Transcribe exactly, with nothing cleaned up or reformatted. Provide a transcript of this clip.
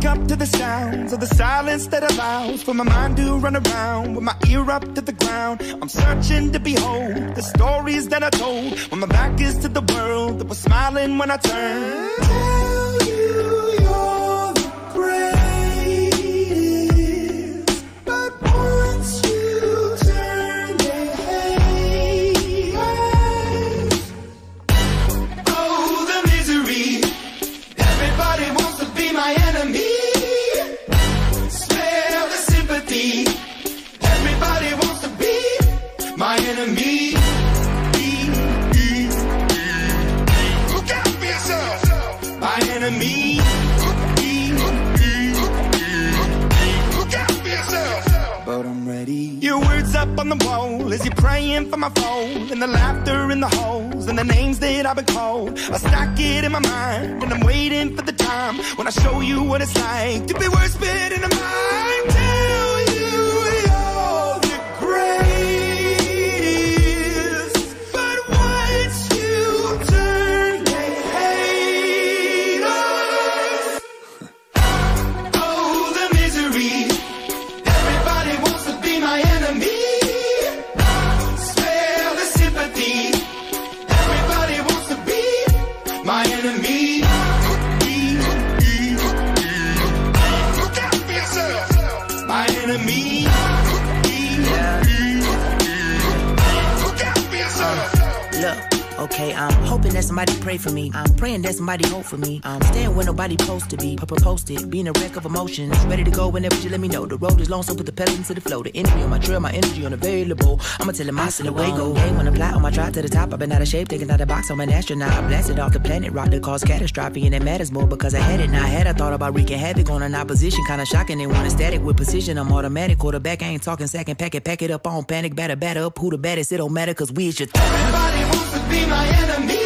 up to the sounds of the silence that allows for my mind to run around with my ear up to the ground. I'm searching to behold the stories that I told when my back is to the world that was smiling when I turned. Tell you you're the greatest, but once you turn they hate us. Oh, the misery. Everybody wants to be my enemy. Spare the sympathy. Everybody wants to be my enemy. Look out for yourself. My enemy. Look out for yourself. But I'm ready. Your words up on the wall as you're praying for my phone, and the laughter in the holes and the names that I've been called. I stack it in my mind and I'm waiting for the time when I show you what it's like to be worse fit in a mind. Tell you you're the greatest, but once you turn they hate us. Oh, the misery. Everybody wants to be my enemy. Spare the sympathy. Everybody wants to be my enemy. Look out for yourself. My enemy. Look out for yourself. Look, okay, I'm hoping that somebody pray for me. I'm praying that somebody hope for me. I'm staying where nobody supposed to be. Posted, being a wreck of emotions. Ready to go whenever you let me know. The road is long, so put the pedal into the flow. The enemy on my trail, my energy unavailable. I'ma tell him I still away go. Hey, when I fly on my drive to the top, I've been out of shape, taking out the box. I'm an astronaut. I blasted off the planet, rock that caused catastrophe, and it matters more because I had it. Now I had I thought about wreaking havoc on an opposition, kinda shocking. They want a static with precision. I'm automatic, quarterback. I ain't talking second pack it, pack it up on panic, batter, batter up. Who the baddest? It don't matter, cause we is your. Everybody wants to be my enemy.